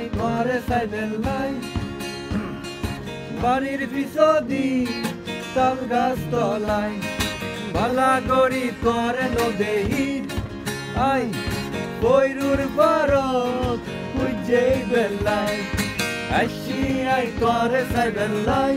I ঘরে সাইবেন লাই বাড়ির পিছদি তাল গাছ তলাই ভালা করি তোরে নদেহি আই বৈরুর পারত বুঝে বেলাই আসি আই তোরে সাইবেন লাই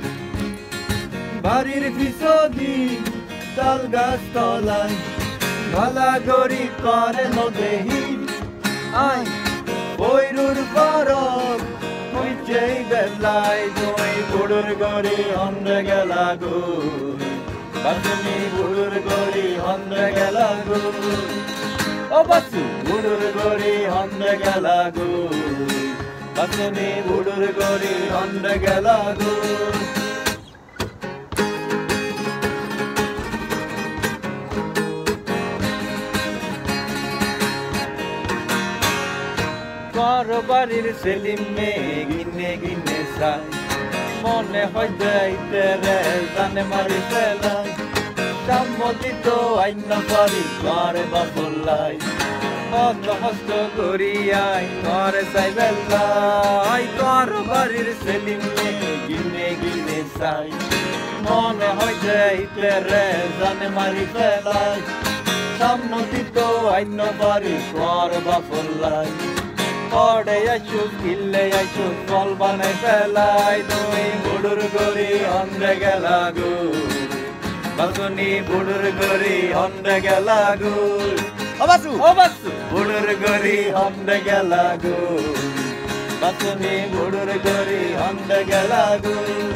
বাড়ির পিছদি তাল গাছ তলাই ভালা করি তোরে নদেহি আই বৈরুর পারত বুঝে বেলাই তুই বুড়ুর গড়ি হন্ডে গেলা গো বাসনি বুড়ুর গড়ি হন্ডে গেলা গো ও বাসু বুড়ুর গড়ি হন্ডে গেলা গো বাসনি বুড়ুর গড়ি হন্ডে গেলা গো তোর বাড়ির সেলিম মেয়ে গিনে গিনে চাই মনে হয় যাইতে রে জানে মারি ফেলাই সম্মতি তো আইন পারি ঘরে বাসলাই কত কষ্ট করি আই ঘরে চাই বেলাই তোর বাড়ির সেলিম মেয়ে গিনে গিনে চাই মনে হয় যাইতে রে জানে মারি ফেলাই সম্মতি তো আইন পারি ঘরে বাসলাই পড়ে আইসু কিল্লে আইসু ফল বানাই ফেলাই তুই বুড়ুর গড়ি হন্ডে গেলা গো বাসনি বুড়ুর গড়ি হন্ডে গেলা গো ও বাসু বুড়ুর গড়ি হন্ডে গেলা গো বাসনি বুড়ুর গড়ি হন্ডে গেলা গো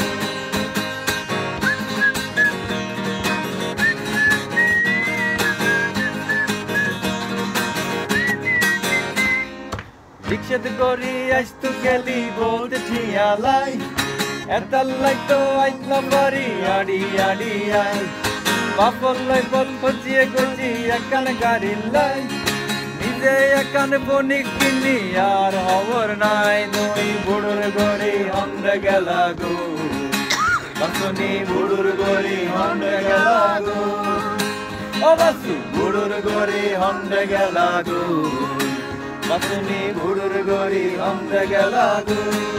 রিক্সাতে করি আসতো গেলি বলতে ঠিয়ালাই এতাল্লাই তো আইন বাড়ি আড়ি আড়ি আই বাপর লাই বল খোঁজিয়ে খোঁজি একান গাড়ি লাই নিজে একান বণিক কিনি আর খবর নাই নই বুড়ুর গড়ি হন্ডে গেলা গো বাসনি বুড়ুর গড়ি হন্ডে গেলা গো ও বাসু বুড়ুর গড়ি হন্ডে গেলা গো বাসনি বুড়ুর গড়ি হন্ডে গেলা গো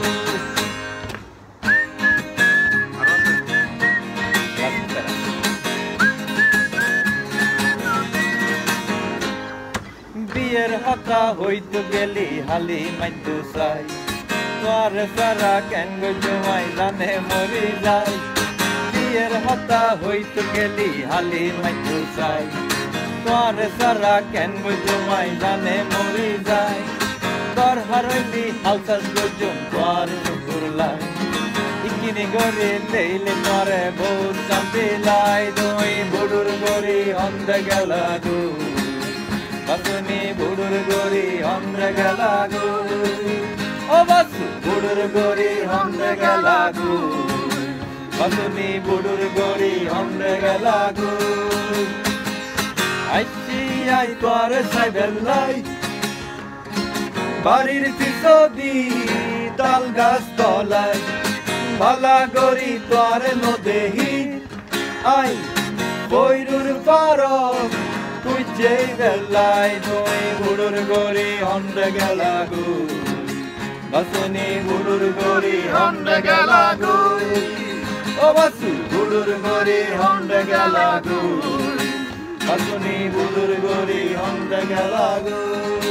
বিয়ের হতা হইতো গেলি হালি মাইতো চাই তোর সারা কেন গো জমাই জানে মরি যায় বিয়ের হতা হইতো গেলি হালি মাইতো চাই তোর সারা কেন গো জমাই জানে মরি যায় তোর হারইলি হালসাস গজম তোর শুকুরলাই ইকিনি গড়ি দেইলে তোরে বহুত শান্তি লাই তুই বুড়ুর গড়ি হন্ডে গেলা গো বাসনি বুড়ুর গড়ি হন্ডে গেলা গো ও বাসু বুড়ুর গড়ি হন্ডে গেলা গো বাসনি বুড়ুর গড়ি হন্ডে গেলা গো আইসি আই তোর সাইবেন লাই বাড়ির পিছদি তাল গাছ তলাই ভালা গড়ি তোর নদেহি আই বৈরুর পারত তুই যে বেলাই তুই বুড়ুর গড়ি হন্ডে গেলা গো বাসনি বুড়ুর গড়ি হন্ডে গেলা গো ও বাসু বুড়ুর গড়ি হন্ডে গেলা গো বাসনি বুড়ুর গড়ি হন্ডে গেলা গো